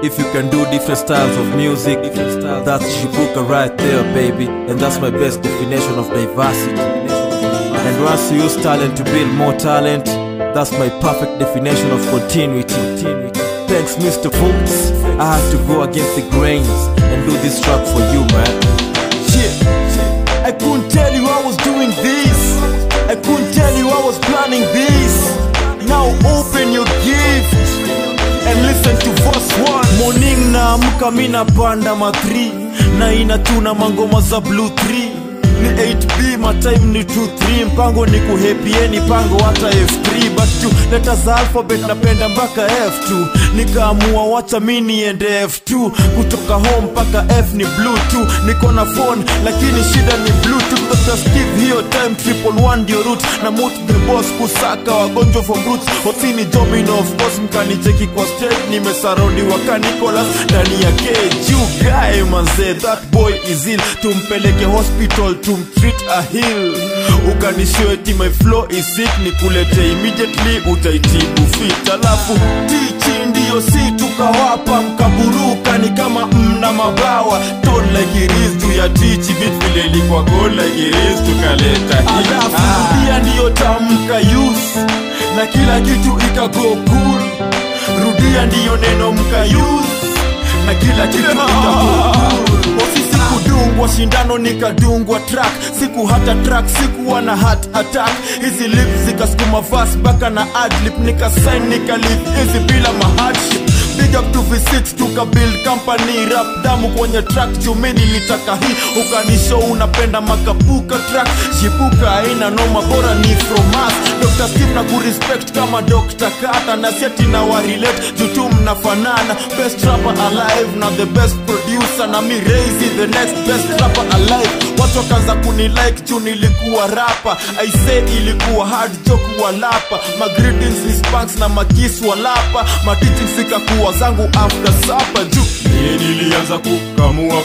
If you can do different styles of music, that's Shibuka right there, baby. And that's my best definition of diversity. And once you use talent to build more talent, that's my perfect definition of continuity. Thanks, Mr. Folks. I had to go against the grains and do this track for you, man. Shit, I couldn't tell you I was doing this. I couldn't tell you I was planning this. Now open your gift and listen to verse 1. Morning naamka mina panda ma 3 na inatuna mangoma za blue 3. Ni 8B, my time ni 2-3. Mpango ni kuhepieni pango hata F3. But you letters za alphabet napenda mpaka F2. Nikaamua wacha mini ende F2. Kutoka home mpaka F ni Bluetooth. Niko na phone lakini shida ni Bluetooth. Dr. Steve hiyo time 111 ndio route. Na moot the boss kusaka wagonjwa from roots. Otini domino of course mkanicheki kwa stage. Nimesaraundi waka Nicholas ndani ya cage. You guy manze, that boy is ill. Tumpeleke hospital treat a hill. Ukanishweti my flow is sick. Nikulete immediately utaitibu fit. Alafu teaching ndio si tukawapa. Mkaburuka ni kama mna mabawa. Tone like it is to ya teach bit vile ilikuwa goal like it is tukaleta hii. Alafu rudia ndio tamka use na kila kitu ikago cool. Rudia ndio neno mka use na kila kitu ikago cool. Ofisi kudungwa shindano nikadungwa track. Siku hata track sikuwa na heart attack. Hizi lips zikaskuma verse baka na adlib. Nika sign nika live hizi bila ma hardship. Big up to V6 tuka build company. Rap damu kwenye track jumeni litaka hii. Ukanisho unapenda makapuka track. Shibuka haina noma bora ni from us. Dr. Steve na kurespect kama Dr. Kata. Na siati na warelate jutu mnafanana. Best rapper alive na the best producer. Na mi raise the next best rapper alive. Watu wakaanza kuni like juu nilikuwa rapper. I say ilikuwa hard joke walapa. Ma greetings is punks na makis walapa. Ma teachings ikakuwa zangu after supper juu nilianza kukamua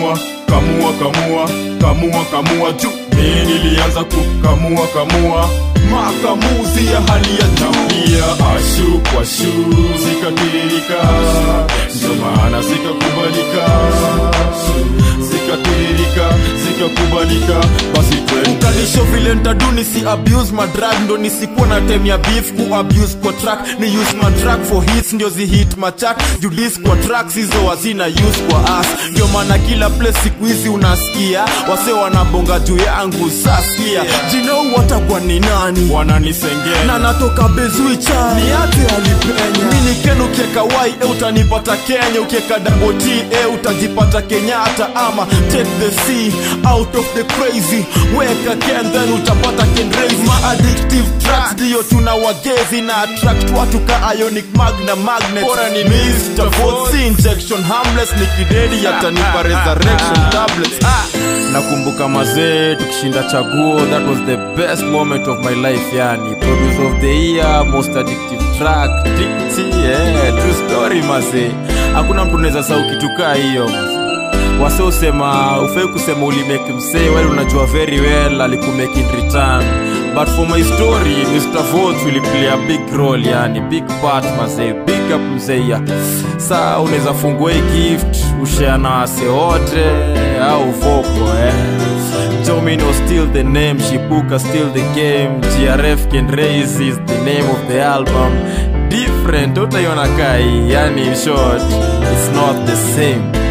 juu nilianza kukamua makamuzi ya hali ya juu. Pia ashu kwa shu zikatiririka, ndio maana zikakubalika. Basi ukanisho vile ntaduni si abuse my drug. Ndo nisikuwa na time ya beef ku abuse kwa track. Ni use my drug for hits ndio zi hit machak. Judis kwa tracks hizo wazina use kwa ass. Ndio maana kila place siku hizi unasikia wase wanabonga juu yangu saskia. Jino watakuwa ni nani wananisengenya na natoka Bezuicha ni ate alipenya. Mini kenu ukieka Y utanipata Kenya. Ukieka double T utajipata Kenyatta. Ama take the C out of the crazy. Weka Ken then utapata Ken Razy. Ma addictive tracks dio tunawagezi na attract watu ka ionic magnet. Bora ni Mr. Voice injection harmless. Nikidedi yatanipa resurrection tablets. Nakumbuka mazee tukishinda chaguo. That was the best moment of my life yani. Producer of the year, most addictive track TT, true story mazee. Hakuna mtu neza sau kituka hiyo. Wase usema ufai kusema ulimake msee. Wale unajua very well alikumake in return. But for my story Mr. Votes will play a big role yani. Big part mazee. Big up mzee ya. Saa uneza fungua gift ushare na wase wote au voko Domino still the name, Shibuka still the game. GRF Ken Razy is the name of the album. Different utaiona kai yani in short it's not the same.